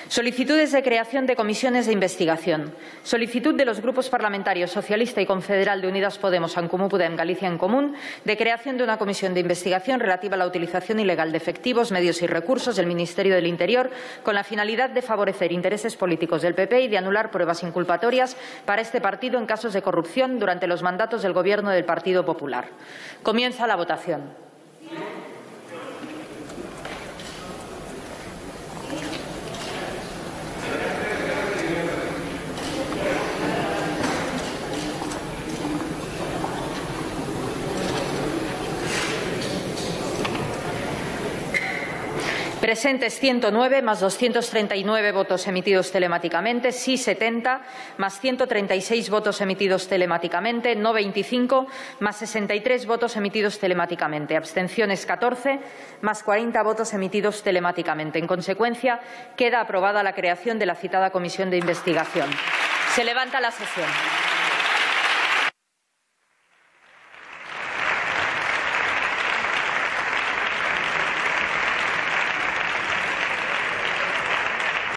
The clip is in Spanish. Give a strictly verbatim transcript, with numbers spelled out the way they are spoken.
Solicitudes de creación de comisiones de investigación. Solicitud de los grupos parlamentarios Socialista y Confederal de Unidas Podemos, En Comú Podem, Galicia en Común, de creación de una comisión de investigación relativa a la utilización ilegal de efectivos, medios y recursos del Ministerio del Interior con la finalidad de favorecer intereses políticos del P P y de anular pruebas inculpatorias para este partido en casos de corrupción durante los mandatos del Gobierno del Partido Popular. Comienza la votación. Presentes ciento nueve, más doscientos treinta y nueve votos emitidos telemáticamente, sí setenta, más ciento treinta y seis votos emitidos telemáticamente, no veinticinco, más sesenta y tres votos emitidos telemáticamente, abstenciones catorce, más cuarenta votos emitidos telemáticamente. En consecuencia, queda aprobada la creación de la citada comisión de investigación. Se levanta la sesión.